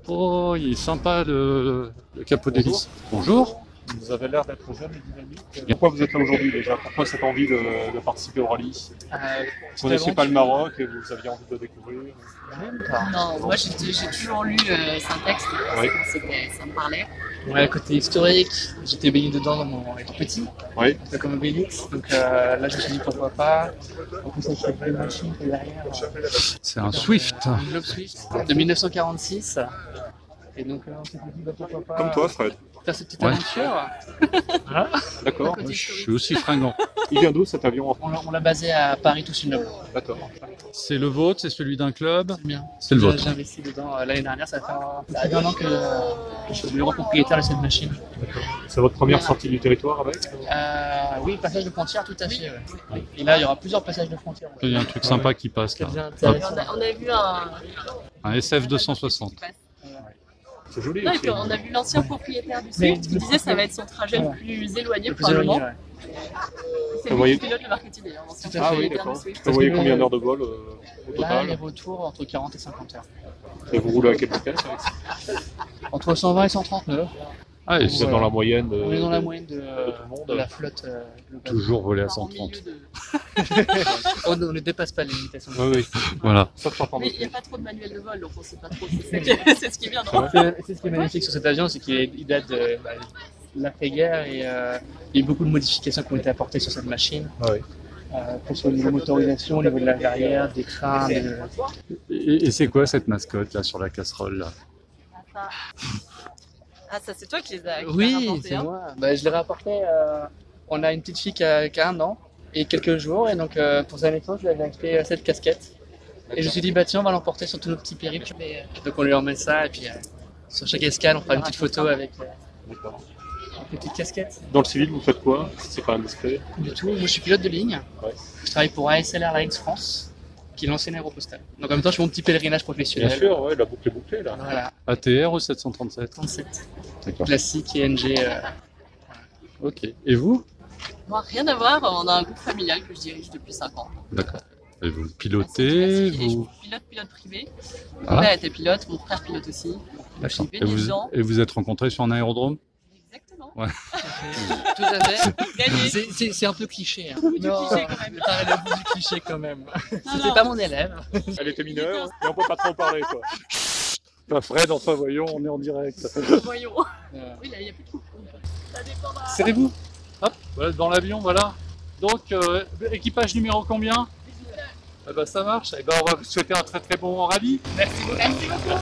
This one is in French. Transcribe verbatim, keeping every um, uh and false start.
Oh, il est sympa le, le capot d'hélice. Bonjour. Vous avez l'air d'être jeune et dynamique. Pourquoi vous êtes là aujourd'hui déjà? Pourquoi cette envie de, de participer au rallye? Euh, Vous ne connaissiez pas le Maroc et vous aviez envie de le découvrir? Non, moi j'ai j'ai toujours lu euh, Syntex, Oui. ça me parlait. Ouais, le côté historique, j'étais baigné dedans dans mon étant petit, Oui. un peu comme Obélix, donc euh, là je me suis dit pourquoi pas. En plus, ça fait une machine qui est derrière. euh, C'est un Swift. Un Globe Swift de mille neuf cent quarante-six. Et donc euh, on s'est dit bah, pourquoi pas. Comme toi, Fred. Faire cette petite Ouais. aventure. D'accord. Côté Je historique. suis aussi fringant. Il vient d'où cet avion? On l'a- on l'a basé à Paris Toussaint. D'accord. C'est le vôtre, c'est celui d'un club. C'est bien. C'est le J'ai- vôtre. J'ai investi dedans euh, l'année dernière, ça fait un, ça fait un an que, euh, que je suis le propriétaire de cette machine. C'est votre première sortie du territoire avec? Euh, oui, passage de frontière, tout à fait. Ouais. Et là, il y aura plusieurs passages de frontière. Il y a un truc sympa qui passe C'est là. bien Hop, intéressant. On a, on a vu un. un S F deux cent soixante. C'est joli Non, et aussi. puis on a vu l'ancien propriétaire du Mais- Swift qui disait que ça va être son trajet le plus éloigné Le plus éloigné, probablement. ouais. C'est Vous lui voyez- qui pilote le marketing d'ailleurs. l'ancien Tout à fait. Ah oui, propriétaire d'accord. du Swift. Vous voyez que- combien d'heures de vol euh, au Là, les total? retours entre quarante et cinquante heures. Et vous roulez à quelle vitesse avec ça? Entre cent vingt et cent trente-neuf. Ah, et Vous êtes dans la moyenne de... On est dans la moyenne de, tout le monde. de la flotte euh, globale. toujours volé à Enfin, au cent trente. milieu de- On on ne dépasse pas les limitations. Oui, oui. Voilà. Ça, je t'entends Mais aussi. il n'y a pas trop de manuel de vol, donc on ne sait pas trop. C'est ce qui- c'est ce qui est bien, non? C'est c'est ce qui est magnifique sur cet avion, c'est qu'il est- il date de bah, l'après-guerre et euh, il y a eu beaucoup de modifications qui ont été apportées sur cette machine. Ah oui. Euh, que ce soit au niveau motorisation, au niveau de la verrière, des crins, de... Et, et c'est quoi cette mascotte là sur la casserole là? Ah, ça, Ah, ça, c'est toi qui les as qui l'as Oui, rapportés, c'est hein. moi. Bah, je l'ai rapporté. Euh, on a une petite fille qui a, qui a un an et quelques jours, et donc euh, pour sa naissance, je lui avais acheté euh, cette casquette. Et je me suis dit, bah tiens, on va l'emporter sur tous nos petits périples. Et, euh, donc on lui emmène ça, et puis euh, sur chaque escale, on fera une petite photo avec euh, D'accord. une petite casquette. Dans le civil, vous faites quoi? Si c'est pas indiscret. Du tout, moi je suis pilote de ligne. Ouais. Je travaille pour A S L Airlines France, qui est l'ancienne aéropostale. Donc en même temps, je fais mon petit pélerinage professionnel. Bien sûr, ouais, la boucle est bouclée là. Voilà, A T R ou sept cent trente-sept? trente-sept. D'accord. Classique et N G. euh, Ok. Et vous? Moi, rien à voir, on a un groupe familial que je dirige depuis cinq ans. D'accord. Et vous Assez pilotez, classique. Et je vous... suis pilote, pilote privé. Mon Ah. père était pilote, mon frère pilote aussi. Je suis D'accord. Et baignée vous, dedans. et vous êtes rencontrés sur un aérodrome? Exactement. Tout à fait. Gagné. C'est- C'est c'est un peu cliché. Hein. bout du cliché, quand même. T'as le bout du cliché quand même. C'était non. pas mon élève. Elle était mineure, et on peut pas trop parler quoi. Bah Fred, enfin voyons, on est en direct. Voyons. Euh, Oui, là, il n'y a plus de coupe. Ça dépendra. Serrez-vous. Hop, voilà, dans l'avion, voilà. Donc, euh, équipage numéro combien? Eh ben, ça marche. Eh ben, on va vous souhaiter un très très bon rallye. Merci beaucoup.